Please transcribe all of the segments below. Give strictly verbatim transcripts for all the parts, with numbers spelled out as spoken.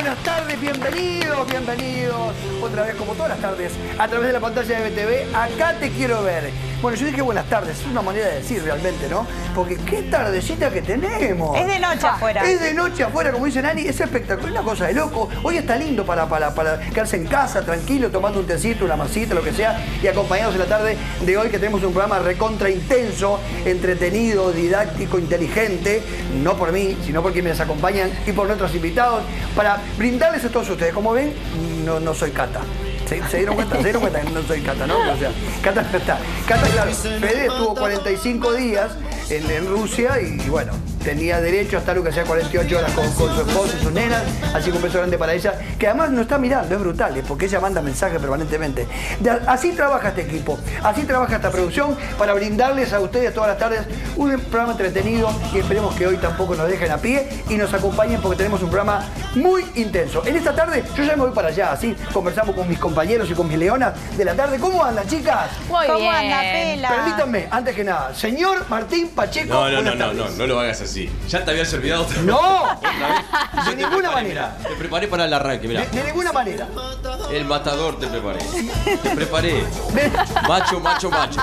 buenas tardes, bienvenidos, bienvenidos. Otra vez, como todas las tardes, a través de la pantalla de B T V, acá te quiero ver. Bueno, yo dije buenas tardes, es una manera de decir realmente, ¿no? Porque qué tardecita que tenemos. Es de noche afuera. Es de noche afuera, como dice Nani, es espectacular, una cosa de loco. Hoy está lindo para, para, para quedarse en casa, tranquilo, tomando un tecito, una masita, lo que sea, y acompañados en la tarde de hoy, que tenemos un programa recontra intenso, entretenido, didáctico, inteligente, no por mí, sino por quienes nos acompañan y por nuestros invitados, para brindarles a todos ustedes. Como ven, no, no soy Cata. ¿Se, ¿Se dieron cuenta? ¿Se dieron cuenta que no soy Cata, no? O sea, Cata no está. Cata, claro, Fede estuvo cuarenta y cinco días en, en Rusia y, y bueno, tenía derecho a estar lo que sea cuarenta y ocho horas con, con su esposo y sus nenas, así que un beso grande para ella, que además no está mirando, es brutal, es porque ella manda mensajes permanentemente. De, así trabaja este equipo, así trabaja esta producción, para brindarles a ustedes todas las tardes un programa entretenido, y esperemos que hoy tampoco nos dejen a pie y nos acompañen, porque tenemos un programa muy intenso. En esta tarde yo ya me voy para allá, así conversamos con mis compañeros y con mis leonas de la tarde. ¿Cómo andan, chicas? Muy ¿Cómo bien. anda, Pela? Permítanme, antes que nada, señor Martín Pacheco. No, no, no, buenas no, no, tardes. no lo hagas así. Ya te habías olvidado otra vez. ¡No! Otra vez. De Yo te ninguna preparé, manera. mirá, te preparé para el arranque, mirá. De, de ninguna manera. El matador te preparé. Te preparé. De- Macho, macho, macho.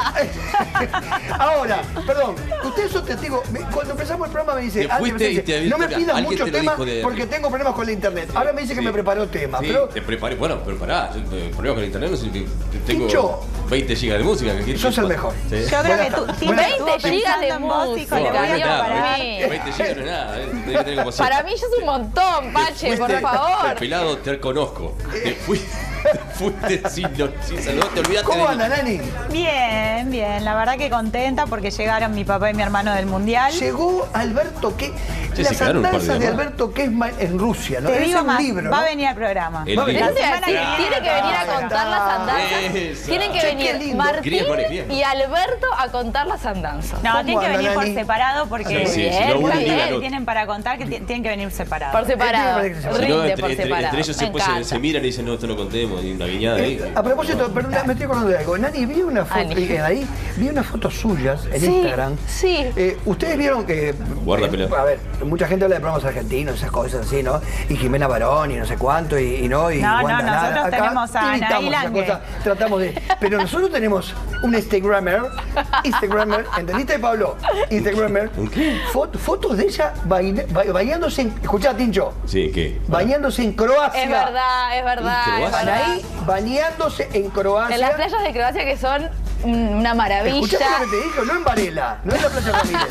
Ahora, perdón, ustedes son testigos. Me- Cuando empezamos el programa me dice, Te antes fuiste me dice, y te había- no me mira, pidas alguien muchos te lo temas dijo de- porque tengo problemas con la internet. Ahora me dice que Sí. me preparó temas, Sí, pero te preparé. Bueno, pero pará. Yo, eh, problemas con internet no sé que tengo Tincho, veinte gigas de música. ¿qué quieres sos que el pase? mejor. Sí. Yo creo que tú Buenas siempre tardes. estuvo veinte gigas de pensando en vos, hijo, música, le No, voy a Dios, nada, parar. mí. veinte gigas no es nada. eh. Tenés que tener como Para mí ya es un montón, Pache, por favor. Pelado, te conozco. Te fuiste, te fuiste sin, sin saludar, te olvidaste ¿Cómo de anda, mí. Nani? Bien, bien. La verdad que contenta porque llegaron mi papá y mi hermano del Mundial. Llegó Alberto que Che, las se quedaron un par de andanzas de días más. Alberto Kesma en Rusia, ¿no? Te Es digo un más, libro, va ¿no? a venir al programa. El Va a venir. libro. Eso te iba a semana decir, que tiene que venir a contar las andanzas. Esa. Tienen que Che, qué venir lindo. Martín Querías poner bien. y Alberto a contar las andanzas. No, ¿Cómo tienen que anda, venir por Nani? separado porque Sí, sí, si Bien, no uno está liga bien. al otro. tienen para contar que ti- tienen que venir separados. Por separado. Este me parece que se- Si no, Rinde entre, por entre- separado. entre ellos Me después se, encanta. se miran y dicen, no, esto no contemos, y una guiñada ahí. Eh, a propósito, perdón, me estoy acordando de algo. Nani, vi una foto, Ani. eh, ahí, vi unas fotos suyas en Sí, Instagram. sí. Eh, Ustedes vieron que... Guarda, eh, pelea. A ver, mucha gente habla de programas argentinos, esas cosas así, ¿no? Y Jimena Barón y no sé cuánto, y, y no, y No, no, Wanda Nara. nosotros Acá tenemos a Anaí imitamos esas Lange. cosas, tratamos de... Pero nosotros tenemos un Instagrammer, Instagrammer, ¿entendiste, Pablo? Instagrammer. ¿Un qué? Fot- fotos de ella baile- ba- bañándose en... Escuchá, Tincho. Sí, ¿qué? Bañándose en Croacia. Es verdad, es verdad. ¿Y Es Croacia? verdad. Anaí bañándose en Croacia. En las playas de Croacia que son mm, una maravilla. ¿Escuchaste lo que te dijo? No en Varela, no en la Playa Ramírez.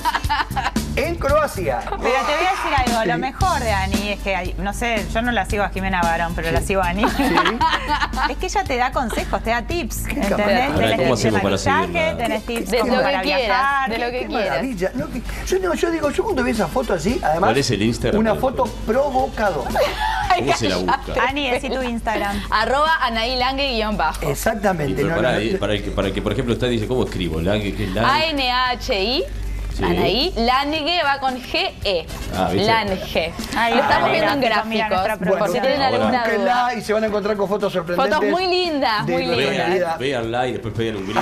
En Croacia. Pero te voy a decir algo, lo mejor de Ani es que, hay- no sé, yo no la sigo a Jimena Barón, pero la sigo a Ani. Es que ella te da consejos, te da tips, ¿entendés? capaz. Ahora, Tenés ¿cómo tips de hacemos para maquillaje, seguirla? tenés tips De como lo que para quieras, viajar. de lo que Qué quieras. maravilla. No, que- yo, no, yo digo, yo cuando vi esa foto así, además, ¿Cuál es el Instagram? una foto provocadora. ¿Cómo se la busca? Ani, decí tu Instagram. Arroba Anaí Lange guión bajo. Y Exactamente. pero no, para, no, eh, para, el que, para el que, por ejemplo, usted dice, ¿cómo escribo? La, que, que, la, A N A H I. Sí. Anaí Lange va con G E. Ah, ¿viste? Lange. Ay, Lo estamos dale, viendo en gráfico, mira nuestra gráficos. Por si tienen Ahora- alguna búsquenla duda. y se van a encontrar con fotos sorprendentes. Fotos muy lindas, de muy nuestra lindas. querida- Vean, véanla y después peguen un grito.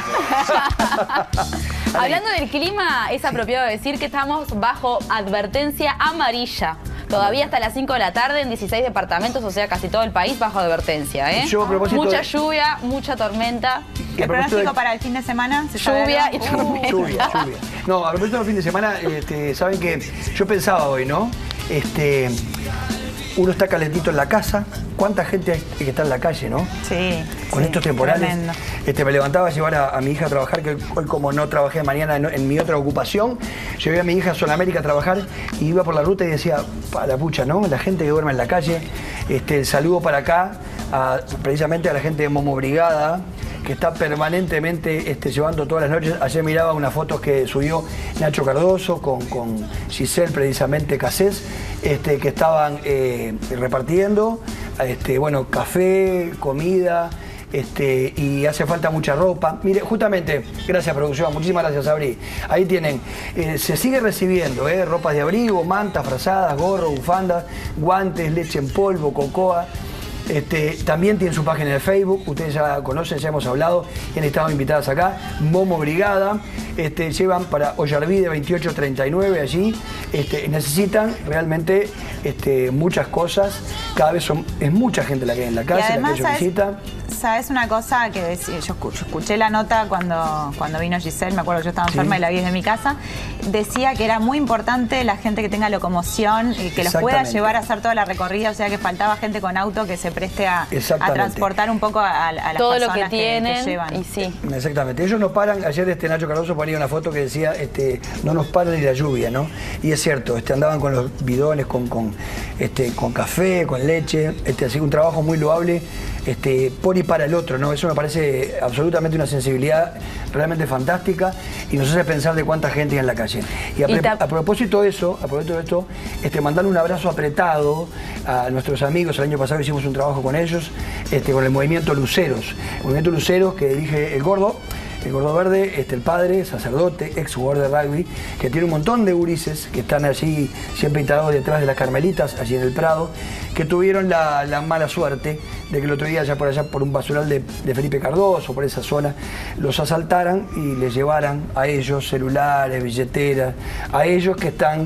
Hablando del clima, es apropiado decir que estamos bajo advertencia amarilla. Todavía hasta las cinco de la tarde en dieciséis departamentos, o sea, casi todo el país bajo advertencia. ¿eh? Yo, a propósito Mucha de- lluvia, mucha tormenta. Y a ¿El propósito pronóstico de- para el fin de semana? ¿Se sabe Lluvia algo? y tormenta. Lluvia, lluvia. No, a propósito del fin de semana, este, saben que yo pensaba hoy, ¿no? Este, uno está calentito en la casa. ¿Cuánta gente hay que está en la calle, no? Sí. Con sí, estos temporales. tremendo. Este, me levantaba a llevar a, a mi hija a trabajar, que hoy como no trabajé mañana en, en mi otra ocupación, llevé a mi hija a Sudamérica a trabajar y iba por la ruta y decía, para la pucha, ¿no? La gente que duerme en la calle. Este, el saludo para acá, a- precisamente a la gente de Momo Brigada, que está permanentemente este, llevando todas las noches. Ayer miraba unas fotos que subió Nacho Cardoso con, con Giselle, precisamente Cassés, este, que estaban eh, repartiendo, este, bueno, café, comida, este, y hace falta mucha ropa. Mire, justamente, gracias producción, muchísimas gracias Abri. Ahí tienen, eh, se sigue recibiendo, eh, ropas de abrigo, mantas, frazadas, gorros, bufandas, guantes, leche en polvo, cocoa. Este, también tienen su página de Facebook, ustedes ya conocen, ya hemos hablado, y han estado invitadas acá, Momo Brigada, este, llevan para Ollarvide veintiocho treinta y nueve allí, este, necesitan realmente este, muchas cosas, cada vez son, es mucha gente la que hay en la calle, además, la que ellos ¿sabes? visitan. ¿Sabes una cosa que decía? Yo escuché, escuché la nota cuando, cuando vino Giselle, me acuerdo que yo estaba enferma, sí, y la vi desde mi casa. Decía que era muy importante la gente que tenga locomoción y que los pueda llevar a hacer toda la recorrida, o sea que faltaba gente con auto que se preste a, a transportar un poco a, a las todo personas lo que tienen, que, que llevan. Y sí. Exactamente. Ellos no paran. Ayer este Nacho Cardoso ponía una foto que decía este, no nos para ni la lluvia, ¿no? Y es cierto, este, andaban con los bidones, con, con, este, con café, con leche, este, así un trabajo muy loable este, por y para el otro, ¿no? Eso me parece absolutamente una sensibilidad realmente fantástica y nos hace pensar de cuánta gente hay en la calle. Y a, y a propósito de eso, a propósito de esto, este, mandarle un abrazo apretado a nuestros amigos. El año pasado hicimos un trabajo con ellos, este, con el movimiento Luceros. El movimiento Luceros que dirige el Gordo, el Gordo Verde, este, el padre, sacerdote, ex jugador de rugby, que tiene un montón de gurises que están allí siempre instalados detrás de las Carmelitas, allí en el Prado, que tuvieron la, la mala suerte de que el otro día allá por allá, por un basural de, de Felipe Cardoso, por esa zona, los asaltaran y les llevaran a ellos celulares, billeteras, a ellos que están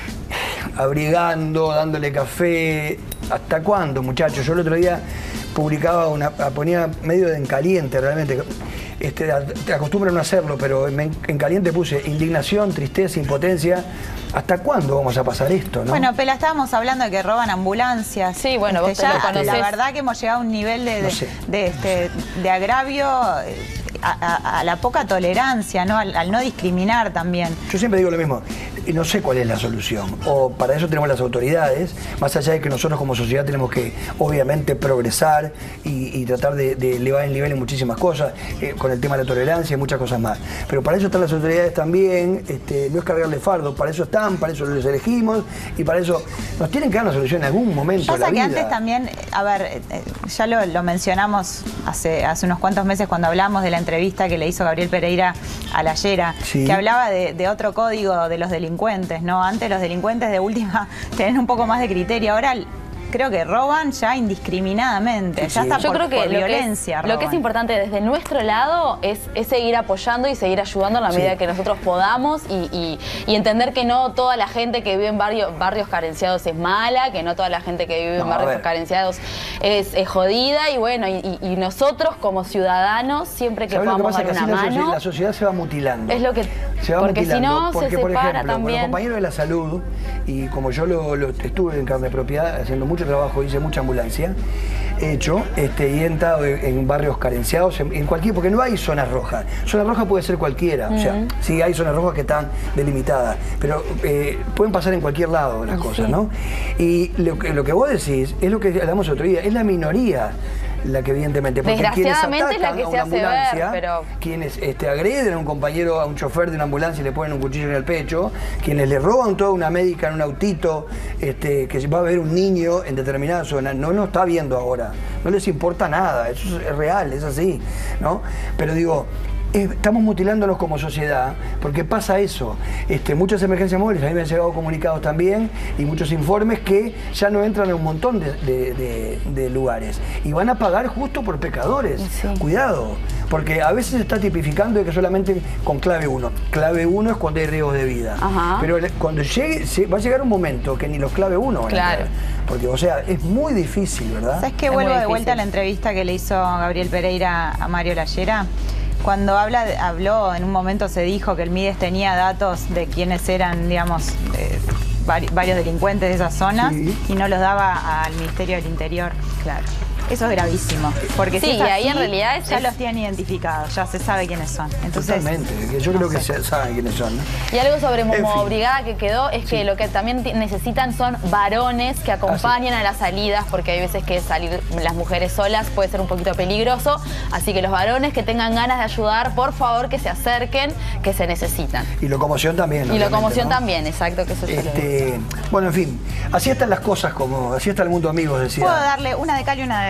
abrigando, dándole café. ¿Hasta cuándo, muchachos? Yo el otro día publicaba una, ponía medio de en caliente realmente. Este, te acostumbran a no hacerlo, pero en, en caliente puse indignación, tristeza, impotencia. ¿Hasta cuándo vamos a pasar esto, no? Bueno, Pela, estábamos hablando de que roban ambulancias. Sí, bueno, este, vos ya, te lo conocés. La verdad que hemos llegado a un nivel de, de, no sé. de, este, de agravio a, a, a la poca tolerancia, ¿no? Al, al no discriminar también. Yo siempre digo lo mismo, y no sé cuál es la solución. O para eso tenemos las autoridades, más allá de que nosotros como sociedad tenemos que, obviamente, progresar y, y tratar de, de elevar el nivel en muchísimas cosas, eh, con el tema de la tolerancia y muchas cosas más. Pero para eso están las autoridades también, este, no es cargarle fardo, para eso están, para eso los elegimos y para eso nos tienen que dar una solución en algún momento de la Pasa que vida. antes también, a ver, ya lo, lo mencionamos hace, hace unos cuantos meses cuando hablamos de la entrevista que le hizo Gabriel Pereira a la Yera, sí, que hablaba de, de otro código de los delincuentes, ¿no? Antes los delincuentes de última tenían un poco más de criterio, ahora creo que roban ya indiscriminadamente, sí, ya está Yo por, creo que por lo violencia. Que es, lo que es importante desde nuestro lado es, es seguir apoyando y seguir ayudando en la medida sí. que nosotros podamos y, y, y entender que no toda la gente que vive en barrios, barrios carenciados es mala, que no toda la gente que vive no, en barrios carenciados es, es jodida y bueno, y, y nosotros como ciudadanos siempre que podamos dar una mano. Sociedad, la sociedad se va mutilando. Es lo que se va porque mutilando, si no porque, se por separa ejemplo, también. Con los compañeros de la salud y como yo lo, lo estuve en carne propiedad haciendo mucho trabajo, hice mucha ambulancia, he hecho este, y he entrado en, en barrios carenciados, en, en cualquier, porque no hay zonas rojas. Zona roja puede ser cualquiera, uh-huh. o sea, sí hay zonas rojas que están delimitadas, pero eh, pueden pasar en cualquier lado las cosas, sí. ¿no? Y lo que, lo que vos decís es lo que hablamos el otro día, es la minoría la que evidentemente, porque desgraciadamente quienes atacan es la que a se una hace ambulancia, ver, pero... quienes este, agreden a un compañero, a un chofer de una ambulancia y le ponen un cuchillo en el pecho, quienes le roban toda una médica en un autito, este, que va a ver un niño en determinada zona, no lo está viendo ahora, no les importa nada, eso es real, es así, ¿no? Pero digo, estamos mutilándonos como sociedad, porque pasa eso. Este, muchas emergencias móviles, a mí me han llegado comunicados también, y muchos informes que ya no entran en un montón de, de, de, de lugares. Y van a pagar justo por pecadores. Sí. Cuidado, porque a veces se está tipificando de que solamente con clave uno. Clave uno es cuando hay riesgos de vida. Ajá. Pero cuando llegue, va a llegar un momento que ni los clave uno van claro. a entrar. Porque, o sea, es muy difícil, ¿verdad? ¿Sabes qué? Es Vuelvo de vuelta a la entrevista que le hizo Gabriel Pereira a Mario Llayera. Cuando habla, habló, en un momento se dijo que el Mides tenía datos de quiénes eran, digamos, eh, vari, varios delincuentes de esas zonas sí. y no los daba al Ministerio del Interior. Claro. Eso es gravísimo, porque sí, si es así, y ahí en realidad es, ya los tienen identificados, ya se sabe quiénes son. Entonces, totalmente, yo no creo sé. que se saben quiénes son, ¿no? Y algo sobre Momo en fin. Brigada que quedó es que sí. lo que también necesitan son varones que acompañen ah, sí. a las salidas, porque hay veces que salir las mujeres solas puede ser un poquito peligroso, así que los varones que tengan ganas de ayudar, por favor que se acerquen, que se necesitan. Y locomoción también. Y locomoción ¿no? también, exacto, que eso este, bueno, en fin, así están las cosas, como así está el mundo, amigos, decía. Puedo darle una de cal y una de arena.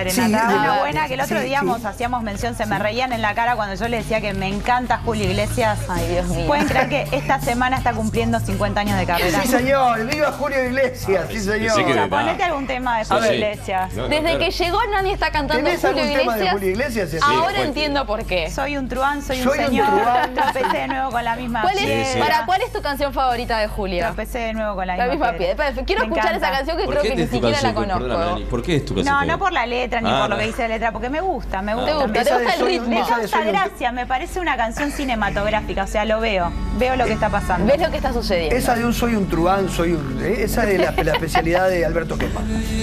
Serenata. Sí, Una sí, buena que el otro sí, día sí. hacíamos mención, se me reían en la cara cuando yo le decía que me encanta Julio Iglesias. Ay, Dios mío. ¿Pueden creer que esta semana está cumpliendo cincuenta años de carrera? Sí, señor. Viva Julio Iglesias. Sí, señor. Pensé que O sea, de- ponete algún tema de Sí, Julio sí. Iglesias. No, no, Desde claro. que llegó nadie está cantando ¿Tenés Julio algún tema de Iglesias. Julio Iglesias? Sí, Ahora fuerte. entiendo por qué. Soy un truán, soy, Soy un un señor. truán. Tropecé de nuevo con la misma ¿Cuál es, piedra. sí. para, ¿Cuál es tu canción favorita de Julio? Tropecé de nuevo con la, La misma piedra. piedra. Espera, Quiero Me escuchar encanta. esa canción que ¿Por creo qué que ni es tu siquiera la canción? conozco. Perdóname, Dani, ¿por qué es tu canción? No, no favorita? por la letra ni Ah, por lo no. que dice la letra, porque me gusta, me gusta. ¿Te gusta? Me, ¿Te Esa gusta de el Soy- ritmo? me esa de causa Soy un- gracia, me parece una canción cinematográfica, o sea, lo veo, veo lo que está pasando. ¿Ves lo que está sucediendo? Esa de un soy un truán, soy un... eh, Esa es la, la especialidad de Alberto Quema.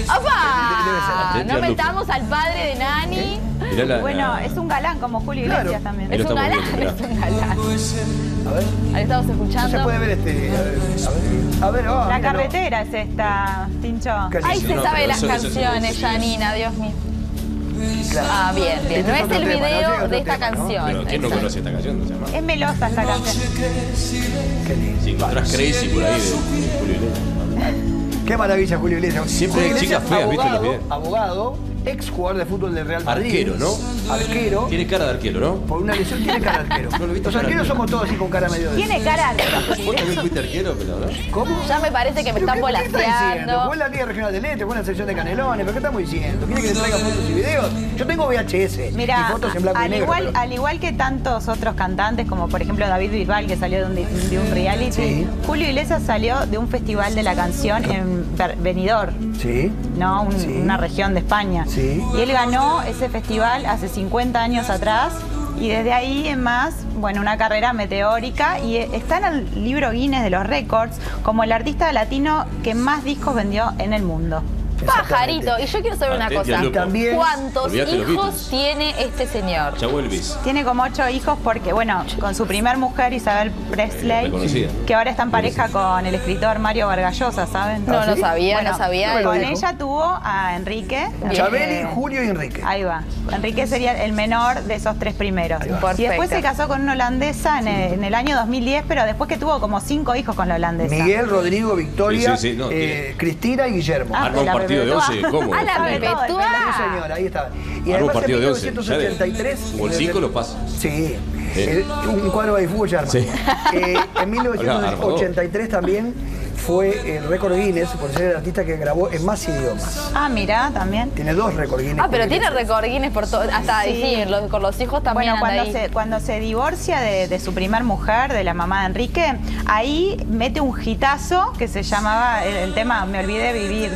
¡Opa! Debe ser. No metamos al padre de Nani. Mirá la- Bueno, la- es un galán como Julio Claro. Iglesias también. Ahí lo Es un estamos galán, viendo, es un galán. A ver. Ahí estamos No se escuchando. puede ver este... A ver, a ver. A ver, oh, La míralo. carretera es esta, Tincho. Qué Ahí lindo. se No, sabe pero las eso- eso sí canciones, me gusta. Janina, Dios mío. Claro. Ah, bien, bien. Este No es es otro el tema, ¿no? video Llega otro de esta tema, ¿no? canción. Pero ¿quién no Exacto. conoce esta canción? No se llama. Es melosa esta canción. Qué lindo. Si encontrás Crazy por ahí de, de Julio Iglesias. Qué maravilla Julio Iglesias. Siempre Julio hay chicas Iglesias, feas, ¿viste, en los abogado, videos? abogado, ex jugador de fútbol del Real Madrid. Arquero, ¿no? Arquero. Tiene cara de arquero, ¿no? Por una lesión tiene cara de arquero. No lo he visto Los cara de arqueros arquero. somos todos así con cara medio de... Tiene cara de ¿Vos también fuiste arquero, pero no? ¿Cómo? Ya me parece que me están ¿Pero qué- qué está diciendo? volaseando. Fue en la Liga Regional del Este, fue en la sección de Canelones, ¿pero qué estamos diciendo? ¿Quiere que le traiga fotos y videos? Yo tengo V H S Mira, y fotos en blanco y al, negro. igual, pero- al igual que tantos otros cantantes, como por ejemplo David Bisbal, que salió de un, de un reality, Sí. Julio Iglesias salió de un festival de la canción en Ber- Benidorm, Sí. ¿no? Un- Sí. una región de España. Sí. Y él ganó ese festival hace cincuenta años atrás. Y desde ahí en más, bueno, una carrera meteórica y eh, está en el libro Guinness de los récords como el artista latino que más discos vendió en el mundo. Pajarito. Y yo quiero saber una Atenti al cosa. lupo. También- ¿Cuántos Olvídate los hijos Beatles. tiene este señor? Chau Elvis. Tiene como ocho hijos porque, bueno, con su primer mujer, Isabel Presley, Reconocida. que ahora está en pareja con el escritor Mario Vargas Llosa, ¿saben? No, no ¿sí? sabía, Bueno, no sabía. no me lo Con dijo. ella tuvo a Enrique. Chabeli, eh, Julio y Enrique. Ahí va. Enrique sería el menor de esos tres primeros. Ahí va. Y después Perfecto. se casó con una holandesa en el, en el año dos mil diez, pero después que tuvo como cinco hijos con la holandesa. Miguel, Rodrigo, Victoria, Sí, sí, sí, no, eh, tiene- Cristina y Guillermo. Ah, Arma un la partido de perpetua. once, ¿cómo? A la Sabe todo el perpetua. Sí, señor, ahí está. Y Arma un además partido en de once. mil novecientos ochenta y tres... O el cinco lo pasa. Sí. Eh, un cuadro de fútbol ya arma. Sí. Eh, en mil novecientos ochenta y tres también fue el récord Guinness por ser el artista que grabó en más idiomas. Ah, mira, también. Tiene dos récord Guinness. Ah, pero Julio tiene Iglesias. récord Guinness por todo. Hasta Sí. sí, los- con los hijos también Bueno, anda cuando ahí. se, cuando se divorcia de, de su primer mujer, de la mamá de Enrique, ahí mete un hitazo que se llamaba el, el tema Me olvidé de vivir.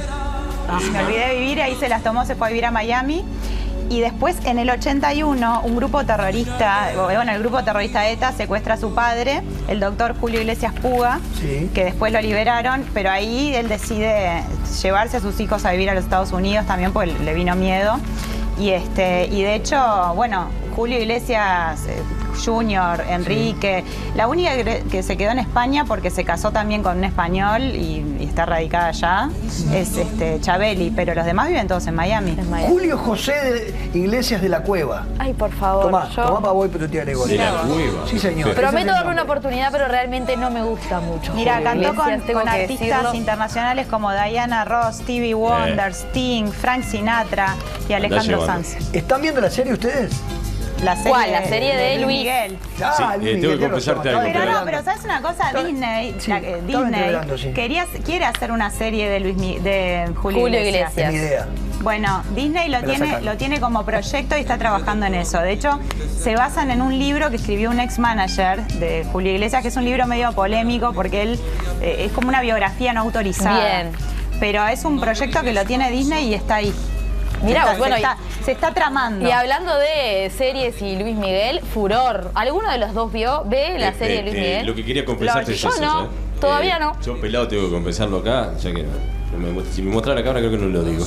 Me olvidé de vivir, ahí se las tomó, se fue a vivir a Miami. Y después, en el ochenta y uno, un grupo terrorista, bueno, el grupo terrorista ETA secuestra a su padre, el doctor Julio Iglesias Puga, Sí. que después lo liberaron, pero ahí él decide llevarse a sus hijos a vivir a los Estados Unidos también, porque le vino miedo. Y, este, y de hecho, bueno, Julio Iglesias eh, Junior, Enrique, la única que, que se quedó en España porque se casó también con un español y, y está radicada allá, es este, Chabeli, pero los demás viven todos en Miami. En Miami. Julio José de Iglesias de la Cueva. Ay, por favor. Tomá, yo tomá para vos y para tu tía Gregoria. De la cueva. Sí, señor. prometo Ese es el darle una nombre. oportunidad, pero realmente no me gusta mucho. Mira, Julio cantó con, Iglesias, tengo con que artistas decirlo. internacionales como Diana Ross, Stevie Wonder, Sting, Frank Sinatra y Alejandro llevando. Sanz. ¿Están viendo la serie ustedes? La serie ¿Cuál? La serie de Luis. Miguel. Ah, Sí, Luis eh, Miguel, tengo que tiene confesarte razón, algo, estaba Pero no, entreverando. pero ¿sabes una cosa? Estaba- Disney, sí, la que- estaba Disney entreverando, sí. quería, quiere hacer una serie de Luis Mi- de Julio, Julio Iglesias. Iglesias. Es mi idea. Bueno, Disney lo Me la tiene, sacaron. lo tiene como proyecto y está trabajando en eso. De hecho, se basan en un libro que escribió un ex manager de Julio Iglesias, que es un libro medio polémico porque él eh, es como una biografía no autorizada. Bien. Pero es un proyecto que lo tiene Disney y está ahí. Mirá, Está- bueno, se, y- está, se está tramando. Y hablando de series y Luis Miguel, Furor. ¿Alguno de los dos vio? ¿Ve la Eh, serie eh, de Luis eh, Miguel? Lo que quería confesarte Lo- es yo eso, no, ¿sabes? todavía Eh, no. Yo pelado tengo que confesarlo acá, ya que no me muestra- si me mostrara la cámara creo que no lo digo.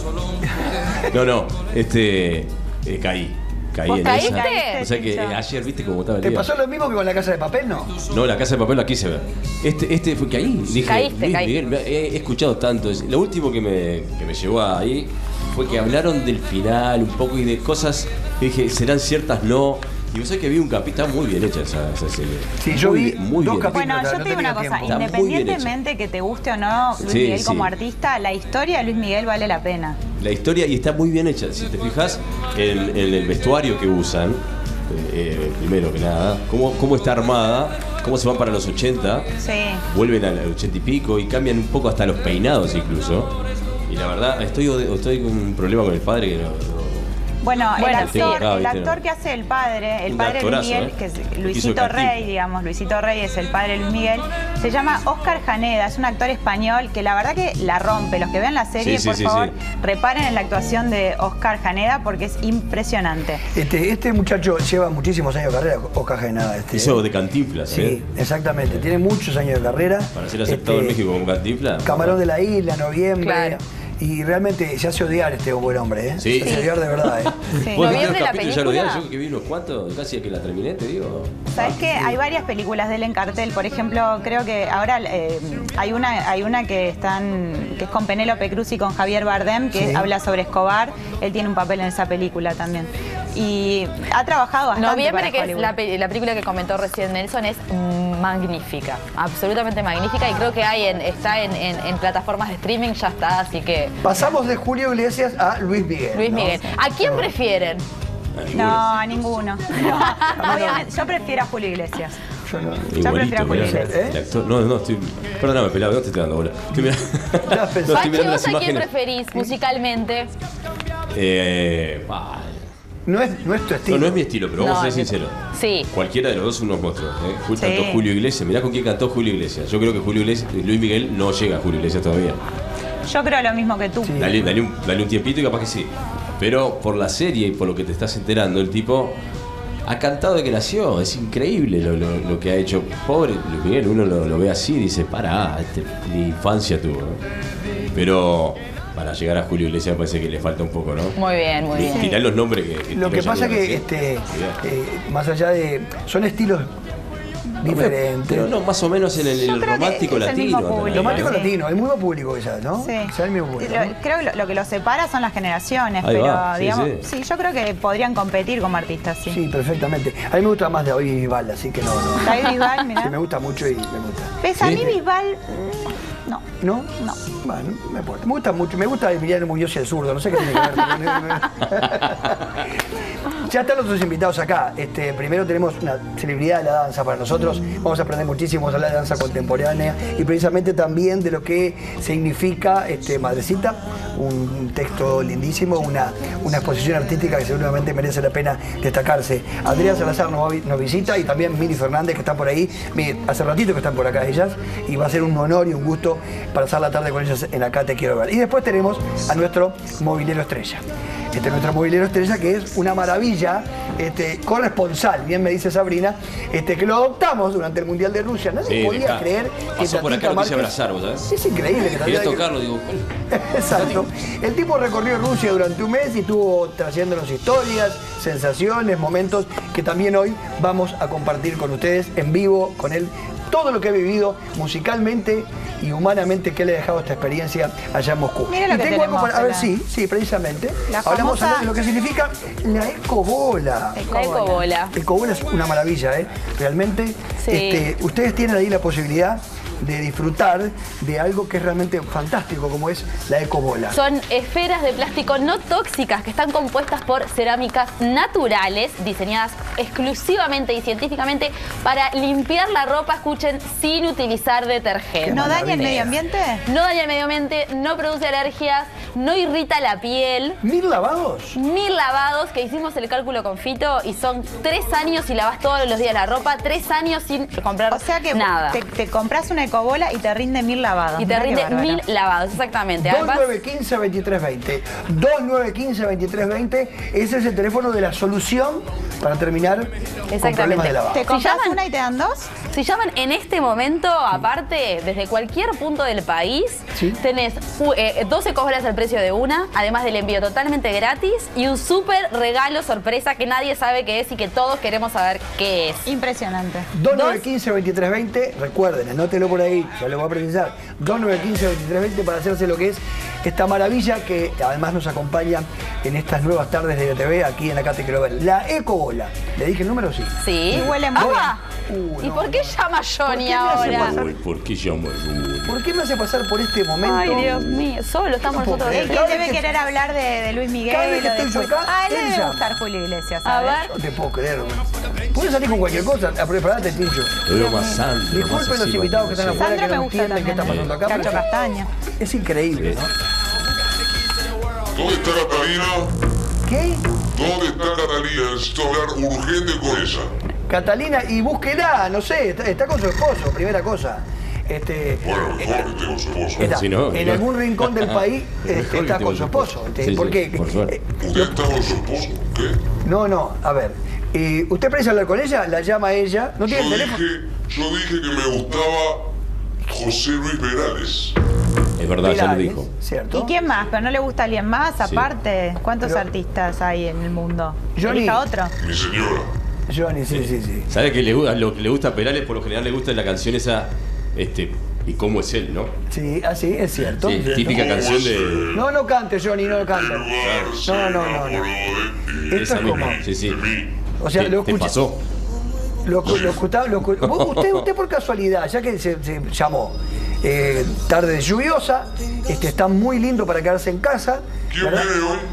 No, no, este eh, caí. Caí ¿Vos en caíste? esa. O sea que eh, ayer, viste cómo estaba el ¿Te día. pasó lo mismo que con la casa de papel, no? No, la casa de papel la quise ver. Este, este fue que ahí dije, Caíste, Luis caíste. Miguel, me- he, he escuchado tanto. Lo último que me, que me llevó ahí fue que hablaron del final un poco y de cosas que dije, ¿serán ciertas? No. Y vos sabés que vi un capítulo, está muy bien hecha esa, esa serie. Sí, yo muy, vi muy dos bien. capítulos. Bueno, yo no te digo una cosa, tiempo. independientemente que te guste o no Luis Sí, Miguel sí. como artista, la historia de Luis Miguel vale la pena. La historia, y está muy bien hecha. Si te fijas en, en el vestuario que usan, eh, primero que nada, cómo, cómo está armada, cómo se van para los ochenta, Sí. vuelven al ochenta y pico y cambian un poco hasta los peinados incluso. Y la verdad, estoy, estoy con un problema con el padre que no... no Bueno, Bueno, el sí. actor, Ah, el ¿viste? actor que hace el padre, el Un padre de Luis actorazo, Miguel, ¿eh? que es Hizo Luisito Cantinflas. Rey, digamos, Luisito Rey es el padre de Luis Miguel, se llama Oscar Janeda, es un actor español que la verdad que la rompe. Los que vean la serie, Sí, sí, por sí, favor, sí. reparen en la actuación de Oscar Janeda porque es impresionante. Este, este muchacho lleva muchísimos años de carrera, Oscar Janeda. Este, Hizo de Cantinflas, Sí, ¿eh? exactamente. Tiene muchos años de carrera. Para ser aceptado Este, en México como Cantinflas. Camarón de la Isla, Noviembre. Claro. Y realmente se hace odiar este buen hombre, ¿eh? Sí. Se hace odiar de verdad, ¿eh? Sí. ¿Vos viste Noviembre, los la capítulos ya lo película? odiaron? Yo que vi unos cuantos, casi que la terminé, te digo. ¿Sabes qué? Hay varias películas de él en cartel. Por ejemplo, creo que ahora eh, hay una hay una que están que es con Penélope Cruz y con Javier Bardem, que Sí. habla sobre Escobar. Él tiene un papel en esa película también. Y ha trabajado bastante Noviembre, para que es Hollywood. la, pe- la película que comentó recién Nelson, es magnífica, absolutamente magnífica, y creo que hay en, está en, en- en plataformas de streaming, ya está, así que Pasamos de Julio Iglesias a Luis Miguel. Luis ¿no? Miguel. ¿A quién prefieren? No, a ninguno. No, obviamente, yo prefiero a Julio Iglesias. Yo no. Yo prefiero a Julio mirá, Iglesias. el actor- no, no, estoy. Perdóname, pelado, no te estoy dando bola. Estoy mirando, Estás pensando. no, estoy Pachi, mirando ¿vos las a quién imágenes. preferís musicalmente? Eh, ah, No es, no es tu estilo. no, no es mi estilo, pero vamos No, a ser yo- sinceros. Sí. Cualquiera de los dos son unos monstruos. ¿eh? Ju- Sí. Cantó Julio Iglesias. Mirá con quién cantó Julio Iglesias. Yo creo que Julio Iglesias, Luis Miguel no llega a Julio Iglesias todavía. Yo creo lo mismo que tú. Sí. Dale, dale, un, dale un tiempito y capaz que sí. Pero por la serie y por lo que te estás enterando, el tipo ha cantado de que nació. Es increíble lo, lo- lo que ha hecho. Pobre Luis Miguel, uno lo, lo ve así y dice, pará, este, ni infancia tuvo. ¿no? Pero para llegar a Julio Iglesias parece que le falta un poco, ¿no? Muy bien, muy bien. Tirá los nombres que, que Lo tiró que pasa Yanira que, recién. este, Cuidado. eh, más allá de... Son estilos diferentes. Pero no, más o menos en el, Yo el creo que romántico es el latino. mismo andan ahí, público. Romántico Sí. latino, el mismo público quizás, ¿no? Sí. Quizás el mismo público. Lo- ¿no? creo que lo, lo que los separa son las generaciones, Ahí pero va, sí, digamos, sí. sí, yo creo que podrían competir como artistas, sí. Sí, perfectamente. A mí me gusta más David Bisbal, así que no, no. David Bisbal, mirá. Sí, me gusta mucho y me gusta. ¿Ves? A Sí. mí Bisbal, mm, no. ¿No? No. Bueno, me, me gusta mucho. Me gusta Emiliano Muñoz y el zurdo, no sé qué tiene que ver. Ya están los otros invitados acá. Este, primero tenemos una celebridad de la danza para nosotros. Vamos a aprender muchísimo de la danza contemporánea y precisamente también de lo que significa este, Madrecita. Un texto lindísimo, una, una exposición artística que seguramente merece la pena destacarse. Andrea Salazar nos, va a vi- nos visita y también Mili Fernández, que están por ahí. Mire, hace ratito que están por acá ellas y va a ser un honor y un gusto para pasar la tarde con ellas en Acá Te Quiero Ver. Y después tenemos a nuestro movilero estrella. Este, nuestro movilero estrella, que es una maravilla, este, corresponsal, bien me dice Sabrina, este, que lo adoptamos durante el Mundial de Rusia. Nadie Sí, podía dejá. creer que Pasó por acá, Tatita lo quise Márquez- abrazar, ¿vos sabés? Es increíble que Quería Tatita- tocarlo, digo. Exacto. El tipo recorrió Rusia durante un mes y estuvo trayéndonos historias, sensaciones, momentos que también hoy vamos a compartir con ustedes en vivo, con él, todo lo que he vivido musicalmente y humanamente que le ha dejado esta experiencia allá en Moscú. Mira lo y que tengo algo tenemos para, a ver, acá. sí, sí, precisamente. La Hablamos famosa- ahora de lo que significa la ecobola. La ecobola. Ecobola es una maravilla, ¿eh? Realmente, Sí. este, ustedes tienen ahí la posibilidad de disfrutar de algo que es realmente fantástico, como es la ecobola. Son esferas de plástico no tóxicas que están compuestas por cerámicas naturales, diseñadas exclusivamente y científicamente para limpiar la ropa, escuchen, sin utilizar detergente. ¿No daña el maravilla. medio ambiente? No daña el medio ambiente, no produce alergias, no irrita la piel. ¿Mil lavados? Mil lavados, que hicimos el cálculo con Fito, y son tres años y lavas todos los días la ropa, tres años sin comprar O sea que nada. te, te compras una ecobola y te rinde mil lavados. Y te Mirá qué rinde bárbaro. mil lavados, exactamente. dos Además, nueve uno cinco, dos tres dos cero. dos nueve uno cinco, dos tres dos cero. Ese es el teléfono de la solución para terminar con Exactamente. problemas de lavado. ¿Te compras llaman- una y te dan dos? si llaman en este momento, aparte, desde cualquier punto del país, Sí. tenés uh, eh, doce ecobolas al precio de una, además del envío totalmente gratis y un súper regalo sorpresa que nadie sabe qué es y que todos queremos saber qué es. Impresionante. dos nueve uno cinco, dos tres dos cero, recuerden, anótelo por ahí, ya lo voy a precisar. dos nueve uno cinco, dos tres dos cero para hacerse lo que es esta maravilla que además nos acompaña en estas nuevas tardes de B T V aquí en Acá Te Quiero Ver. La Ecobola. ¿Le dije el número? Sí. Sí. Y huele muy Ah, Uh, ¿Y no, por qué no. llama Johnny me hace ahora? pasar- Uy, ¿por qué llamo yo? ¿Por qué me hace pasar por este momento? Ay, Dios mío, solo estamos No puedo nosotros. creer. Él dos. Cada debe vez que- querer hablar de, de Luis Miguel. cada vez que o de estoy yo Jul- acá, Ah, él él debe llama. gustar Julio Iglesias, A ¿sabes? ver. No te puedo creer. Puedes salir con cualquier cosa. Ah, preparate, Tincho. Lo veo más Sandro. más Disculpen los así, invitados más que están así. afuera Sandro que me no gusta entienden qué está también. pasando acá. Cacho pero Castaña. es increíble, ¿no? ¿Dónde está Catalina? ¿Qué? ¿Dónde está Catalina? Necesito hablar urgente con ella. Catalina, y búsquela, no sé, está, está con su esposo, primera cosa. Este, Bueno, mejor que esté con su esposo. está Si no, en no. algún rincón del país Mejor este, que está esté con su esposo. Este, Sí, sí, ¿Por qué? por suerte. Eh, ¿Usted está con su esposo? ¿Qué? No, no, a ver. eh, ¿Usted parece hablar con ella? ¿La llama a ella? ¿No Yo tiene el teléfono? dije, yo dije que me gustaba José Luis Perales. Es verdad, ya lo Perales, dijo. ¿cierto? ¿Y quién más? ¿Pero no le gusta alguien más aparte? ¿Cuántos Pero- artistas hay en el mundo? Johnny. Elija otro. Mi señora. Johnny, sí, sí, sí. ¿Sabe que le, gu- lo que le gusta a Perales? Por lo general le gusta la canción esa, este, y cómo es él, ¿no? Sí, así es cierto. Sí, ¿cierto? típica canción de... No, no cante, Johnny, no El cante. lugar se No, no, no, no. enamoró de ti. Esto Esa es misma, como- sí, sí. De mí. O sea, ¿Te- lo te escuché. pasó? Lo, lo, escuchaba- lo escu- vos- usted, usted por casualidad, ya que se, se llamó eh, tarde lluviosa, este, está muy lindo para quedarse en casa. ¿Quién ¿verdad? viene hoy?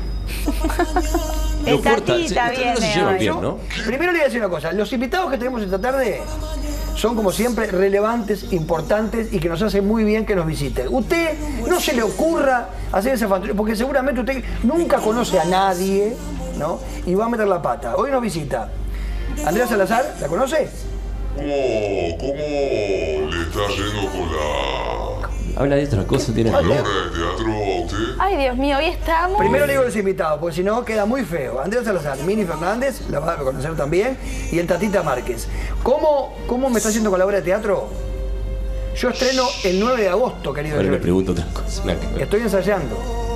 El Lo corta, Tatita sí, ustedes no se viene llevan hoy. bien, ¿no? Primero le voy a decir una cosa, los invitados que tenemos esta tarde son como siempre relevantes, importantes y que nos hace muy bien que nos visiten. Usted no se le ocurra hacer esa fantasía, porque seguramente usted nunca conoce a nadie, ¿no? Y va a meter la pata. Hoy nos visita Andrea Salazar, ¿la conoce? ¿Cómo, ¿Cómo le está yendo con la Habla de otra cosa, tiene que obra ver. de teatro a usted? Ay, Dios mío, hoy estamos. Primero le digo a los invitados, porque si no queda muy feo. Andrea Salazar, Mini Fernández, la va a conocer también, y el Tatita Márquez. ¿Cómo, cómo me está haciendo con la obra de teatro? Yo estreno el nueve de agosto, querido Ahora le Johnny. pregunto otra cosa. nada que ver. Estoy ensayando.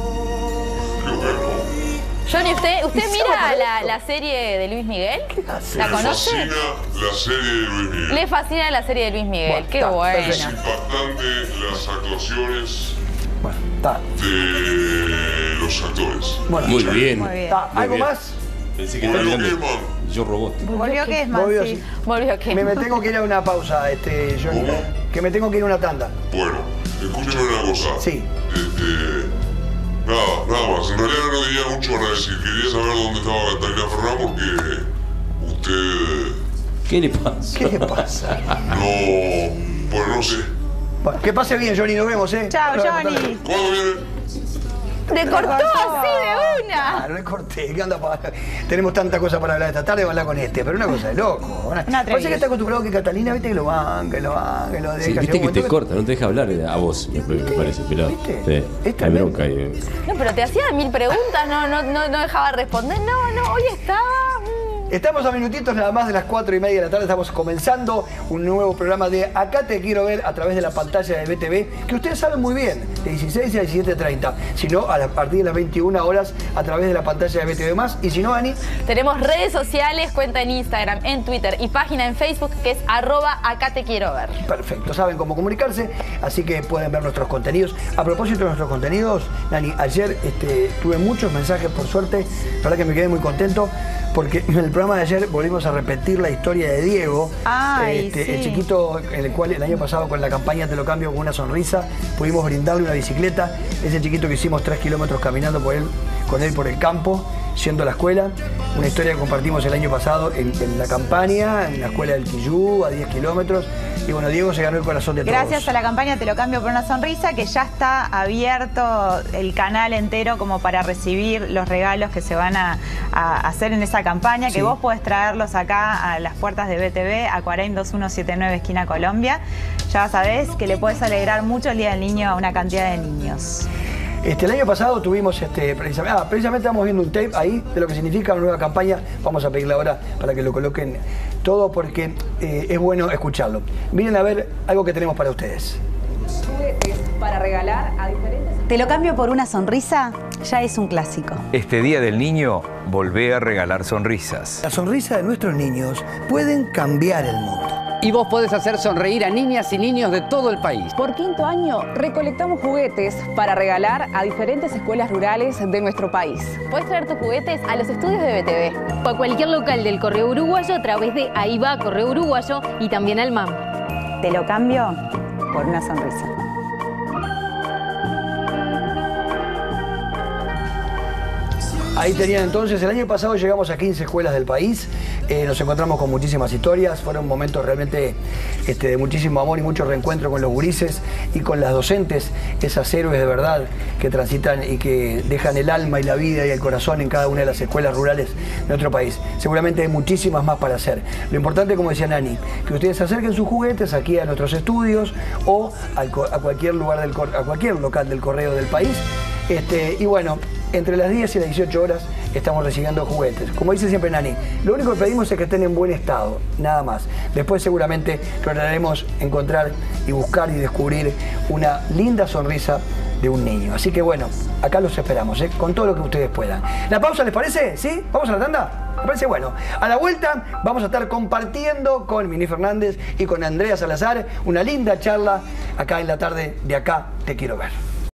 Qué bueno. Johnny, ¿usted, usted ¿Y mira sabe la, esto? la serie de Luis Miguel? hace? ¿La Me conoce? fascina la serie de Luis Miguel. Le fascina la serie de Luis Miguel. Bueno, Qué está, bueno. Es perfecto. impactante las actuaciones Bueno, está. de los actores. Bueno, Muy bien. Muy bien. está. Muy ¿Algo bien. más? Pensé que Volvió estaba mirando. Kidman. Yo robot. Volvió que es más, Volvió, sí. sí. Volvió que. Me, me tengo que ir a una pausa, este, Johnny. ¿Cómo? Que me tengo que ir a una tanda. Bueno, escúcheme una cosa. Sí. Este. Nada, nada más. En realidad no tenía mucho para decir. Quería saber dónde estaba Catalina Ferrán porque usted ¿Qué le pasa? ¿Qué le pasa? no. Bueno, no sé. Bueno, que pase bien, Johnny. Nos vemos, ¿eh? Chao, Nos vemos, Johnny. ¿Cuándo viene? ¡Te cortó así de una! Ah, no le corté, ¿qué onda? pa- Tenemos tanta cosa para hablar esta tarde, vamos a hablar con este, pero una cosa de loco. Una, Una parece que atrevida. está acostumbrado que Catalina, viste, que lo van, que lo van, que lo deja. Sí, llega viste un que te momento corta, no te deja hablar a vos, me, me parece, pelado. ¿Viste? Sí, Es hay tremendo. bronca ahí. No, pero te hacía mil preguntas, no, no, no, no dejaba responder. No, no, hoy estaba. mm. Estamos a minutitos nada más de las cuatro y media de la tarde, estamos comenzando un nuevo programa de Acá Te Quiero Ver a través de la pantalla de B T V, que ustedes saben muy bien, de dieciséis a diecisiete treinta, si no, a, la- a partir de las veintiuna horas a través de la pantalla de B T V más, y si no, Ani, Tenemos redes sociales, cuenta en Instagram, en Twitter y página en Facebook que es arroba acá te quiero ver. perfecto, saben cómo comunicarse, así que pueden ver nuestros contenidos. A propósito de nuestros contenidos, Nani, ayer este, tuve muchos mensajes, por suerte, la verdad que me quedé muy contento, porque en el programa de ayer volvimos a repetir la historia de Diego, Ay, este, sí. el chiquito en el cual el año pasado con la campaña Te lo cambio con una sonrisa, pudimos brindarle una bicicleta, ese chiquito que hicimos tres kilómetros caminando por él, con él por el campo, yendo a la escuela, una historia que compartimos el año pasado en, en la campaña, en la escuela del Quillú, a diez kilómetros, y bueno, Diego se ganó el corazón de todos. Gracias a la campaña Te lo cambio por una sonrisa, que ya está abierto el canal entero como para recibir los regalos que se van a, a hacer en esa campaña, que Sí. vos podés traerlos acá a las puertas de B T V, a Cuaraín dos mil ciento setenta y nueve, esquina Colombia. Ya sabés que le puedes alegrar mucho el Día del Niño a una cantidad de niños. Este, el año pasado tuvimos, este, precisamente, ah, precisamente estamos viendo un tape ahí de lo que significa una nueva campaña. Vamos a pedirle ahora para que lo coloquen todo porque eh, es bueno escucharlo. Miren a ver algo que tenemos para ustedes. Para regalar a diferentes... Te lo cambio por una sonrisa, ya es un clásico. Este Día del Niño, volvé a regalar sonrisas. La sonrisa de nuestros niños pueden cambiar el mundo. Y vos podés hacer sonreír a niñas y niños de todo el país. Por quinto año, recolectamos juguetes para regalar a diferentes escuelas rurales de nuestro país. Puedes traer tus juguetes a los estudios de B T V. O a cualquier local del Correo Uruguayo a través de Ahí va Correo Uruguayo y también al M A M. Te lo cambio por una sonrisa. Ahí tenían entonces, el año pasado llegamos a quince escuelas del país, eh, nos encontramos con muchísimas historias, fueron momentos realmente este, de muchísimo amor y mucho reencuentro con los gurises y con las docentes, esas héroes de verdad que transitan y que dejan el alma y la vida y el corazón en cada una de las escuelas rurales de nuestro país. Seguramente hay muchísimas más para hacer. Lo importante, como decía Nani, que ustedes acerquen sus juguetes aquí a nuestros estudios o al, a cualquier lugar del a cualquier local del correo del país. Este, y bueno, entre las diez y las dieciocho horas estamos recibiendo juguetes. Como dice siempre Nani, lo único que pedimos es que estén en buen estado, nada más. Después seguramente lograremos encontrar y buscar y descubrir una linda sonrisa de un niño. Así que bueno, acá los esperamos, ¿eh? Con todo lo que ustedes puedan. ¿La pausa les parece? ¿Sí? ¿Vamos a la tanda? Me parece bueno. A la vuelta vamos a estar compartiendo con Mini Fernández y con Andrea Salazar una linda charla acá en la tarde de Acá Te Quiero Ver.